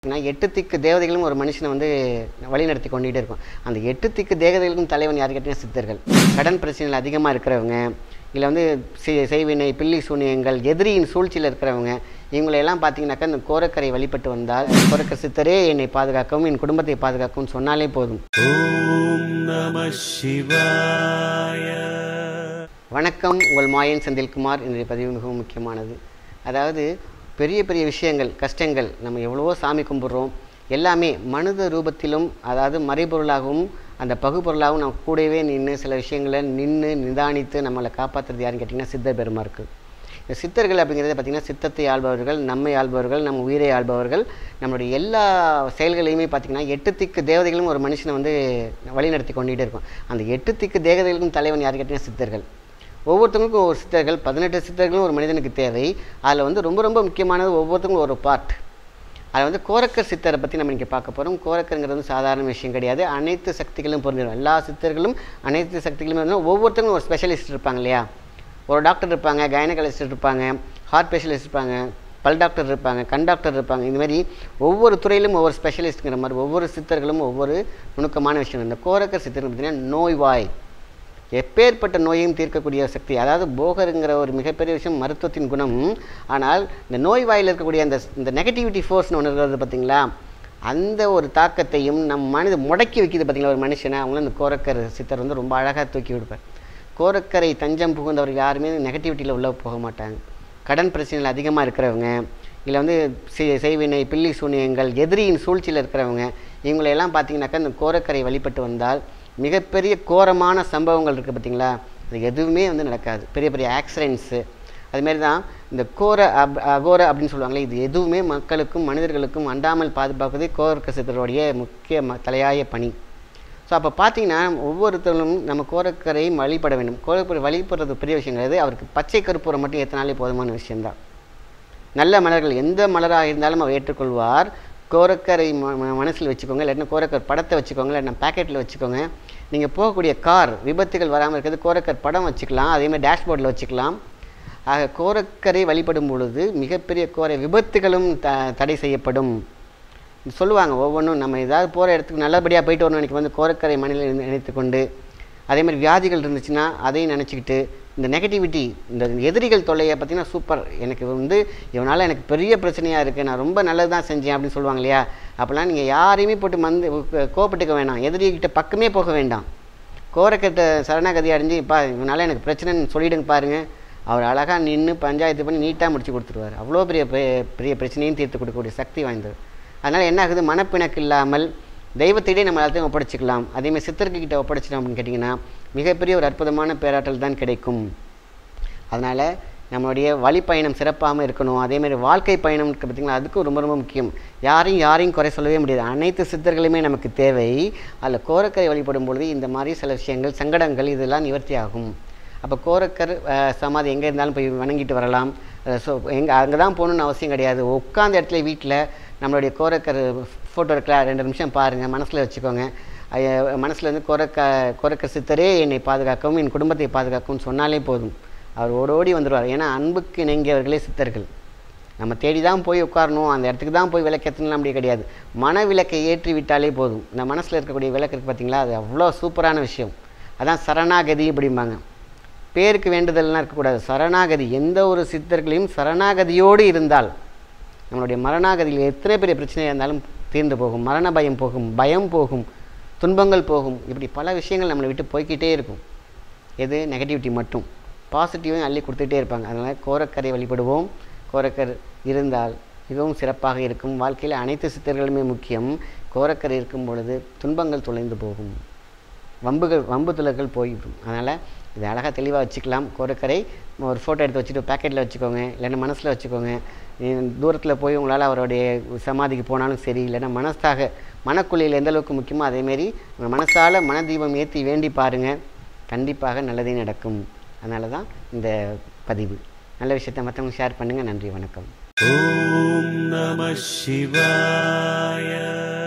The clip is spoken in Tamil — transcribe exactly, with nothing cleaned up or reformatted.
எட்டு திக்கு தேவதைகளும் ஒரு மனுஷனை வந்து வழிநடத்தி கொண்டுகிட்டே இருக்கும். அந்த எட்டு திக்கு தேவதைகளுக்கும் தலைவன் யாரு கேட்டீங்கன்னா சித்தர்கள். கடன் பிரச்சனைகள் அதிகமாக இருக்கிறவங்க, இல்லை வந்து செய்வினை, பில்லி சூனியங்கள், எதிரியின் சூழ்ச்சியில் இருக்கிறவங்க, இவங்களையெல்லாம் பார்த்தீங்கன்னாக்கா இந்த கோரக்கரை வழிபட்டு வந்தால் கோரக்கர் சித்தரே என்னை பாதுகாக்கவும் என் குடும்பத்தை பாதுகாக்கவும் சொன்னாலே போதும். ஓம் நம சிவாய. வணக்கம், உங்கள் மாயன் செந்தில்குமார். இன்றைய பதிவு மிகவும் முக்கியமானது. அதாவது பெரிய பெரிய விஷயங்கள், கஷ்டங்கள், நம்ம எவ்வளவோ சாமி கும்பிட்றோம், எல்லாமே மனித ரூபத்திலும், அதாவது மறைபொருளாகவும் அந்த பகுப்பொருளாகவும் நம்ம கூடவே நின்று சில விஷயங்களை நின்று நிதானித்து நம்மளை காப்பாற்றுறது யாருன்னு கேட்டிங்கன்னா சித்தர் பெருமாருக்கு. இந்த சித்தர்கள் அப்படிங்கிறது பார்த்திங்கன்னா சித்தத்தை ஆள்பவர்கள், நம்மை ஆள்பவர்கள், நம்ம உயிரை ஆள்பவர்கள். நம்மளுடைய எல்லா செயல்களையுமே பார்த்திங்கன்னா எட்டு திக்கு தேவதைகளும் ஒரு மனுஷனை வந்து வழிநடத்தி கொண்டுகிட்டே இருக்கும். அந்த எட்டு திக்கு தேவதைகளுக்கும் தலைவன் யாரு கேட்டிங்கன்னா சித்தர்கள். ஒவ்வொருத்தவங்களுக்கும் ஒவ்வொரு சித்தர்கள், பதினெட்டு சித்தர்களும் ஒரு மனிதனுக்கு தேவை. அதில் வந்து ரொம்ப ரொம்ப முக்கியமானது ஒவ்வொருத்தவங்களும் ஒரு பார்ட். அதில் வந்து கோரக்கர் சித்தரை பற்றி நம்ம இன்றைக்கி பார்க்க போகிறோம். கோரக்கருங்கிறது வந்து சாதாரண விஷயம் கிடையாது. அனைத்து சக்திகளும் பொருந்திடும். எல்லா சித்தர்களும் அனைத்து சக்திகளும் இருந்தாலும் ஒவ்வொருத்தவங்களும் ஒரு ஸ்பெஷலிஸ்ட் இருப்பாங்க இல்லையா. ஒரு டாக்டர் இருப்பாங்க, கைனகாலஜிஸ்ட் இருப்பாங்க, ஹார்ட் ஸ்பெஷலிஸ்ட் இருப்பாங்க, பல் டாக்டர் இருப்பாங்க, கண் டாக்டர் இருப்பாங்க. இந்த மாதிரி ஒவ்வொரு துறையிலும் ஒவ்வொரு ஸ்பெஷலிஸ்ட்டுங்கிற மாதிரி ஒவ்வொரு சித்தர்களும் ஒவ்வொரு நுணுக்கமான விஷயம். இந்த கோரக்கர் சித்தர் பார்த்திங்கன்னா நோய்வாய், எப்பேற்பட்ட நோயையும் தீர்க்கக்கூடிய சக்தி. அதாவது போகருங்கிற ஒரு மிகப்பெரிய விஷயம் மருத்துவத்தின் குணம். ஆனால் இந்த நோய் வாயில் இருக்கக்கூடிய அந்த இந்த நெகட்டிவிட்டி ஃபோர்ஸ்னு ஒன்று இருக்கிறது பார்த்திங்களா, அந்த ஒரு தாக்கத்தையும் நம் மனித முடக்கி வைக்கிது பார்த்திங்களா ஒரு மனுஷனை. அவங்களும் இந்த கோரக்கர் சித்தர் வந்து ரொம்ப அழகாக தூக்கி விடுப்பார். கோரக்கரை தஞ்சம் புகுந்தவர்கள் யாருமே நெகட்டிவிட்டியில் உள்ளே போக மாட்டாங்க. கடன் பிரச்சனைகள் அதிகமாக இருக்கிறவங்க, இல்லை வந்து செய்வினை, பில்லி சூனியங்கள், எதிரியின் சூழ்ச்சியில் இருக்கிறவங்க, இவங்களையெல்லாம் பார்த்திங்கனாக்கா இந்த கோரக்கரை வழிபட்டு வந்தால் மிகப்பெரிய கோரமான சம்பவங்கள் இருக்குது பார்த்திங்களா, அது எதுவுமே வந்து நடக்காது. பெரிய பெரிய ஆக்சிடென்ட்ஸு, அதுமாரி தான் இந்த கோர அப் அகோர அப்படின்னு சொல்லுவாங்களே, இது எதுவுமே மக்களுக்கும் மனிதர்களுக்கும் அண்டாமல் பாதுகாப்பதே கோரக்கர் சித்தருடைய முக்கிய ம தலையாய பணி. ஸோ அப்போ பார்த்தீங்கன்னா ஒவ்வொருத்தரும் நம்ம கோரக்கரை வழிபட வேண்டும். கோரக்கரை வழிபடுறது பெரிய விஷயம் கிடையாது. அவருக்கு பச்சை கற்பூரம் மட்டும் ஏற்றினாலே போதுமான விஷயந்தான். நல்ல மலர்கள் எந்த மலராக இருந்தாலும் அவர் ஏற்றுக்கொள்வார். கோரக்கரை ம மனசில் வச்சுக்கோங்க, இல்லாட்டினா கோரக்கர் படத்தை வச்சுக்கோங்க, இல்லாட்டினா பேக்கெட்டில் வச்சுக்கோங்க. நீங்கள் போகக்கூடிய கார் விபத்துகள் வராமல் இருக்கிறது கோரக்கர் படம் வச்சுக்கலாம், அதேமாதிரி டேஷ்போர்டில் வச்சுக்கலாம். ஆக கோரக்கரை வழிபடும் பொழுது மிகப்பெரிய கோர விபத்துகளும் த தடை செய்யப்படும் சொல்லுவாங்க. ஒவ்வொன்றும் நம்ம ஏதாவது போகிற இடத்துக்கு நல்லபடியாக போயிட்டு வரணும் எனக்கு வந்து கோரக்கரை மண்ணில் நினைத்து கொண்டு, அதேமாதிரி வியாதிகள் இருந்துச்சுன்னா அதையும் நினச்சிக்கிட்டு, இந்த நெகட்டிவிட்டி, இந்த எதிரிகள் தொல்லையை பார்த்திங்கன்னா சூப்பர், எனக்கு வந்து இவனால் எனக்கு பெரிய பிரச்சனையாக இருக்குது, நான் ரொம்ப நல்லது தான் செஞ்சேன் அப்படின்னு சொல்லுவாங்க இல்லையா. அப்போல்லாம் நீங்கள் யாரையுமே போட்டு மந்து கோப்பட்டுக்க வேண்டாம், எதிரிகிட்ட பக்கமே போக வேண்டாம். கோரக்கட்ட சரணாகதி அடைஞ்சு இப்போ இவனால் எனக்கு பிரச்சனைன்னு சொல்லிவிடுங்க பாருங்கள், அவர் அழகாக நின்று பஞ்சாயத்து பண்ணி நீட்டாக முடிச்சு கொடுத்துருவார். அவ்வளோ பெரிய பெரிய பிரச்சனையும் தீர்த்து கொடுக்கக்கூடிய சக்தி வாய்ந்தது. அதனால் என்ன ஆகுது, மனப்பிணக்கு இல்லாமல் தெய்வத்திடையே நம்ம எல்லாத்தையும் ஒப்படைச்சிக்கலாம். அதேமாதிரி சித்தர்கிட்ட ஒப்படைச்சிட்டோம் அப்படின்னு கேட்டிங்கன்னா மிகப்பெரிய ஒரு அற்புதமான பேராற்றல் தான் கிடைக்கும். அதனால் நம்மளுடைய வழிப்பயணம் சிறப்பாமல் இருக்கணும். அதேமாதிரி வாழ்க்கை பயணம் இருக்குது பார்த்திங்களா, அதுக்கும் ரொம்ப ரொம்ப முக்கியம். யாரையும் யாரையும் குறை சொல்லவே முடியாது. அனைத்து சித்தர்களுமே நமக்கு தேவை. அதில் கோரக்கரை வழிபடும் பொழுது இந்த மாதிரி சில விஷயங்கள், சங்கடங்கள் இதெல்லாம் நிவர்த்தி ஆகும். அப்போ கோரக்கர் சமாதி எங்கே இருந்தாலும் போய் வணங்கிட்டு வரலாம். ஸோ எங்கே அங்கே தான் போகணுன்னு அவசியம் கிடையாது. உட்காந்த இடத்துல வீட்டில் நம்மளுடைய கோரக்கர் ஃபோட்டோ இருக்கல, ரெண்டு நிமிஷம் பாருங்கள், மனசில் வச்சுக்கோங்க. மனசில் வந்து கோரக்க கோரக்கர் சித்தரே என்னை பாதுகாக்கவும் என் குடும்பத்தை பாதுகாக்கவும் சொன்னாலே போதும். அவர் ஓடோடி வந்துடுவார். ஏன்னா அன்புக்கு இணங்கியவர்களே சித்தர்கள். நம்ம தேடி தான் போய் உட்காரணும், அந்த இடத்துக்கு தான் போய் விளக்கேற்றணும் அப்படி கிடையாது. மன விளக்கை ஏற்றி விட்டாலே போதும். இந்த மனசில் இருக்கக்கூடிய விளக்கு இருக்குது பார்த்திங்களா, அது அவ்வளோ சூப்பரான விஷயம். அதான் சரணாகதி அப்படிம்பாங்க. பேருக்கு வேண்டுதல்லாம் இருக்கக்கூடாது, சரணாகதி. எந்த ஒரு சித்தர்களையும் சரணாகதியோடு இருந்தால் நம்மளுடைய மரணாகதியில் எத்தனை பெரிய பிரச்சனையாக இருந்தாலும் தீர்ந்து போகும். மரண பயம் போகும், பயம் போகும், துன்பங்கள் போகும். இப்படி பல விஷயங்கள் நம்மளை விட்டு போய்கிட்டே இருக்கும். எது நெகட்டிவிட்டி மட்டும், பாசிட்டிவையும் அள்ளி கொடுத்துட்டே இருப்பாங்க. அதனால் கோரக்கரை வழிபடுவோம். கோரக்கர் இருந்தால் மிகவும் சிறப்பாக இருக்கும். வாழ்க்கையில் அனைத்து சித்தர்களுமே முக்கியம். கோரக்கரை இருக்கும் பொழுது துன்பங்கள் தொலைந்து போகும், வம்புகள் வம்பு துளர்கள் போய்விடும். அதனால் இது அழகாக தெளிவாக வச்சுக்கலாம். கோரக்கரை ஒரு ஃபோட்டோ எடுத்து வச்சுட்டு பேக்கெட்டில் வச்சுக்கோங்க, இல்லைன்னா மனசில் வச்சுக்கோங்க. தூரத்தில் போய் உங்களால் அவருடைய சமாதிக்கு போனாலும் சரி, இல்லைன்னா மனசாக மனக்குழியில் எந்த அளவுக்கு முக்கியமோ அதேமாரி உங்கள் மனசால் மனதீபம் ஏற்றி வேண்டி பாருங்கள், கண்டிப்பாக நல்லதே நடக்கும். அதனால தான் இந்த பதிவு. நல்ல விஷயத்தை மற்றவங்க ஷேர் பண்ணுங்கள். நன்றி, வணக்கம். ஓம் நம சிவாய.